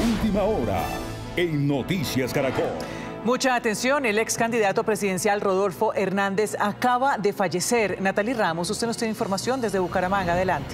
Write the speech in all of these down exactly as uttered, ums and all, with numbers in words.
Última hora en Noticias Caracol. Mucha atención, el ex candidato presidencial Rodolfo Hernández acaba de fallecer. Natalie Ramos, usted nos tiene información desde Bucaramanga. Adelante.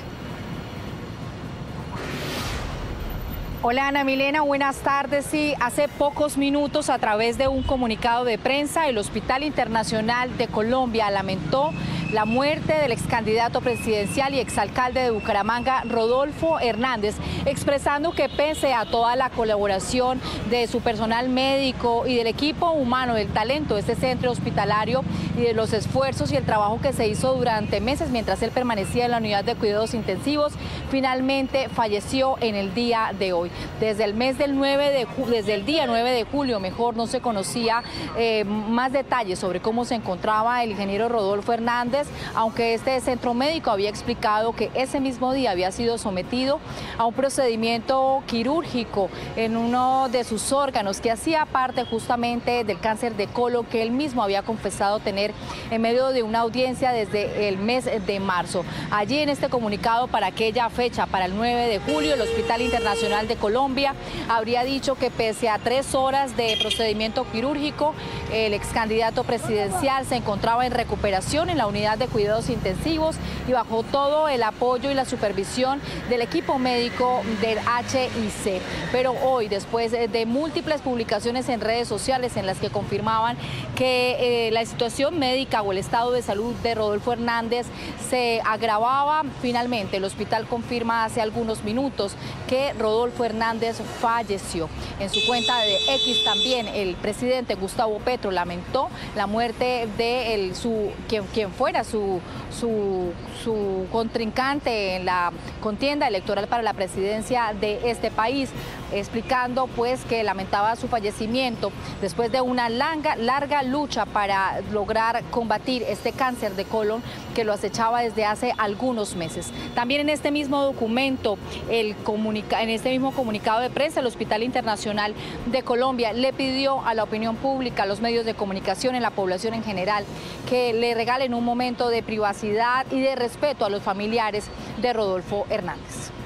Hola Ana Milena, buenas tardes. Sí, hace pocos minutos a través de un comunicado de prensa, el Hospital Internacional de Colombia lamentó la muerte del ex candidato presidencial y exalcalde de Bucaramanga, Rodolfo Hernández, expresando que pese a toda la colaboración de su personal médico y del equipo humano, del talento de este centro hospitalario y de los esfuerzos y el trabajo que se hizo durante meses mientras él permanecía en la unidad de cuidados intensivos, finalmente falleció en el día de hoy. Desde el mes del nueve de desde el día nueve de julio, mejor, no se conocía eh, más detalles sobre cómo se encontraba el ingeniero Rodolfo Hernández, aunque este centro médico había explicado que ese mismo día había sido sometido a un procedimiento quirúrgico en uno de sus órganos que hacía parte justamente del cáncer de colon que él mismo había confesado tener en medio de una audiencia desde el mes de marzo. Allí en este comunicado para aquella fecha, para el nueve de julio, el Hospital Internacional de Colombia habría dicho que pese a tres horas de procedimiento quirúrgico, el ex candidato presidencial se encontraba en recuperación en la unidad de cuidados intensivos y bajo todo el apoyo y la supervisión del equipo médico del H I C. Pero hoy, después de múltiples publicaciones en redes sociales en las que confirmaban que eh, la situación médica o el estado de salud de Rodolfo Hernández se agravaba, finalmente el hospital confirma hace algunos minutos que Rodolfo Hernández falleció. En su cuenta de X también el presidente Gustavo Petro lamentó la muerte de el, su, quien, quien fuera su, su, su contrincante en la contienda electoral para la presidencia de este país, explicando pues que lamentaba su fallecimiento después de una larga, larga lucha para lograr combatir este cáncer de colon que lo acechaba desde hace algunos meses. También en este mismo documento, el comunica, en este mismo comunicado de prensa, el Hospital Internacional de Colombia le pidió a la opinión pública, a los medios de comunicación, a la población en general, que le regalen un momento de privacidad y de respeto a los familiares de Rodolfo Hernández.